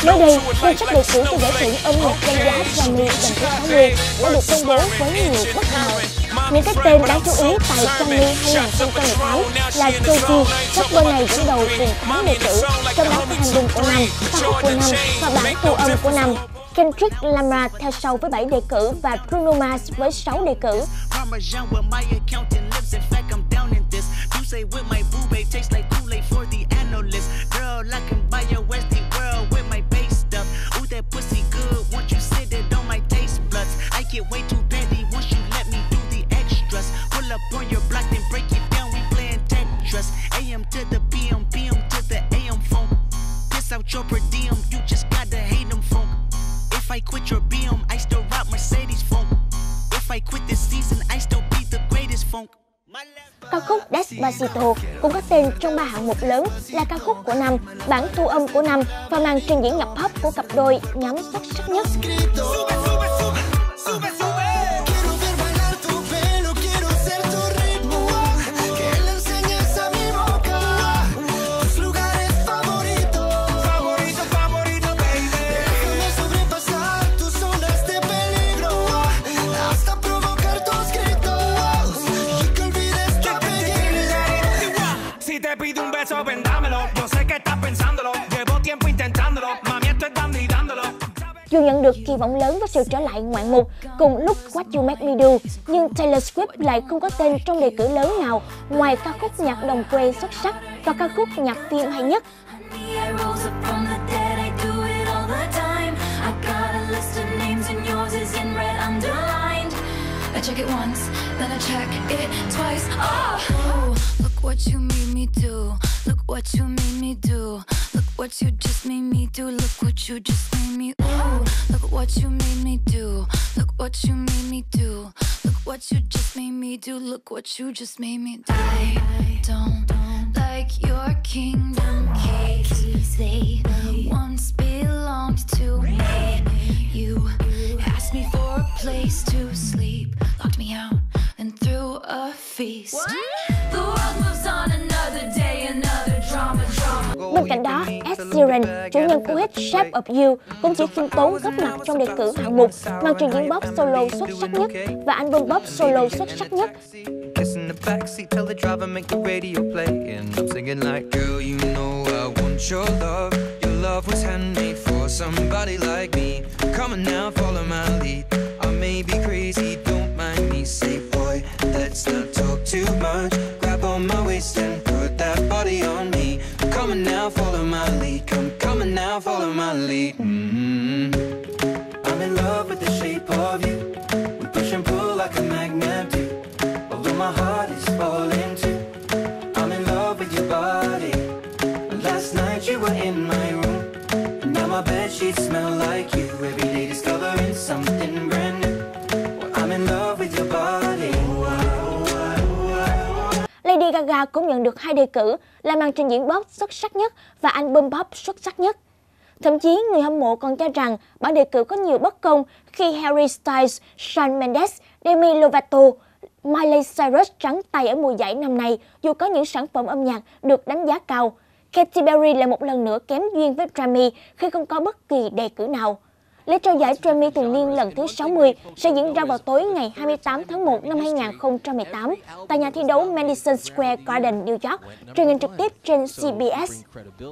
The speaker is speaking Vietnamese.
Mới đây, danh sách đề cử cho giải thưởng âm nhạc danh giá Grammy lần thứ 60 đã được công bố với nhiều bất ngờ. Những cái tên đáng chú ý tại Grammy 2018 là Jay-Z, rapper này dẫn đầu cùng 8 đề cử, trong đó có album của năm, ca khúc của năm và bản thu âm của năm. Kendrick Lamar theo sau với 7 đề cử và Bruno Mars với 6 đề cử. Ca khúc Despacito cũng có tên trong 3 hạng mục lớn là ca khúc của năm, bản thu âm của năm và màn trình diễn nhạc pop của cặp đôi nhóm xuất sắc nhất. Dù nhận được kỳ vọng lớn với sự trở lại ngoạn mục cùng Look What You Make Me Do, nhưng Taylor Swift lại không có tên trong đề cử lớn nào ngoài ca khúc nhạc đồng quê xuất sắc và ca khúc nhạc phim hay nhất. What you made me do, look what you just made me do, look what you just made me, ooh, look what you made me do, look what you made me do, look what you just made me do, look what you just made me do. I don't like your kingdom keys, they once belonged to me. You asked me for a place to sleep, locked me out and threw a feast. The world moves on another day, another drama. Bên cạnh đó, Ed Sheeran, chủ nhân của hit Shape of You, cũng chỉ khiêm tốn góp mặt trong đề cử hạng mục màn trình diễn pop solo xuất sắc nhất và album pop solo xuất sắc nhất. Come on now, follow my lead. Come on now, follow my lead. I'm in love with the shape of you. We push and pull like a magnet do. Although my heart is falling too. I'm in love with your body. Last night you were in my room, and now my bedsheets smell like you. Every day discovering something brand new. Well, I'm in love with your body. Lady Gaga cũng nhận được 2 đề cử là màn trình diễn pop xuất sắc nhất và album pop xuất sắc nhất. Thậm chí, người hâm mộ còn cho rằng bản đề cử có nhiều bất công khi Harry Styles, Shawn Mendes, Demi Lovato, Miley Cyrus trắng tay ở mùa giải năm nay dù có những sản phẩm âm nhạc được đánh giá cao. Katy Perry lại một lần nữa kém duyên với Grammy khi không có bất kỳ đề cử nào. Lễ trao giải Grammy thường niên lần thứ 60 sẽ diễn ra vào tối ngày 28 tháng 1 năm 2018 tại nhà thi đấu Madison Square Garden, New York, truyền hình trực tiếp trên CBS.